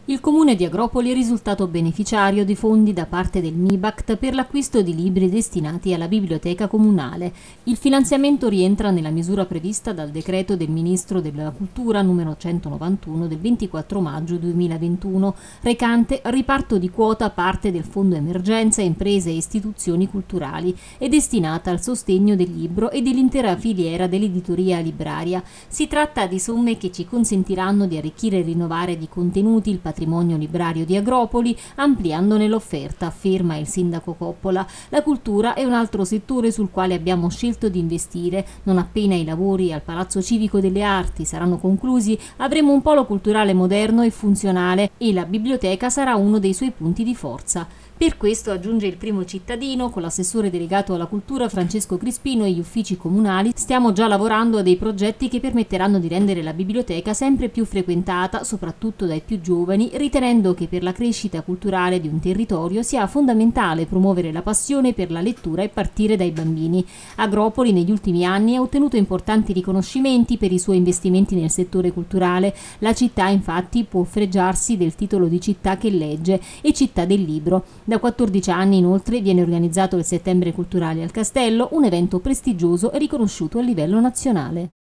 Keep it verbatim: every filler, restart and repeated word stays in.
Il comune di Agropoli è risultato beneficiario di fondi da parte del MIBACT per l'acquisto di libri destinati alla biblioteca comunale. Il finanziamento rientra nella misura prevista dal decreto del Ministro della Cultura numero centonovantuno del ventiquattro maggio duemilaventuno, recante riparto di quota parte del Fondo Emergenza Imprese e Istituzioni Culturali e destinata al sostegno del libro e dell'intera filiera dell'editoria libraria. Si tratta di somme che ci consentiranno di arricchire e rinnovare di contenuti il patrimonio librario di Agropoli, ampliandone l'offerta, afferma il sindaco Coppola. La cultura è un altro settore sul quale abbiamo scelto di investire. Non appena i lavori al Palazzo Civico delle Arti saranno conclusi, avremo un polo culturale moderno e funzionale e la biblioteca sarà uno dei suoi punti di forza. Per questo, aggiunge il primo cittadino, con l'assessore delegato alla cultura Francesco Crispino e gli uffici comunali, stiamo già lavorando a dei progetti che permetteranno di rendere la biblioteca sempre più frequentata, soprattutto dai più giovani, ritenendo che per la crescita culturale di un territorio sia fondamentale promuovere la passione per la lettura e partire dai bambini. Agropoli negli ultimi anni ha ottenuto importanti riconoscimenti per i suoi investimenti nel settore culturale. La città infatti può fregiarsi del titolo di città che legge e città del libro. Da quattordici anni inoltre viene organizzato il Settembre Culturale al Castello, un evento prestigioso e riconosciuto a livello nazionale.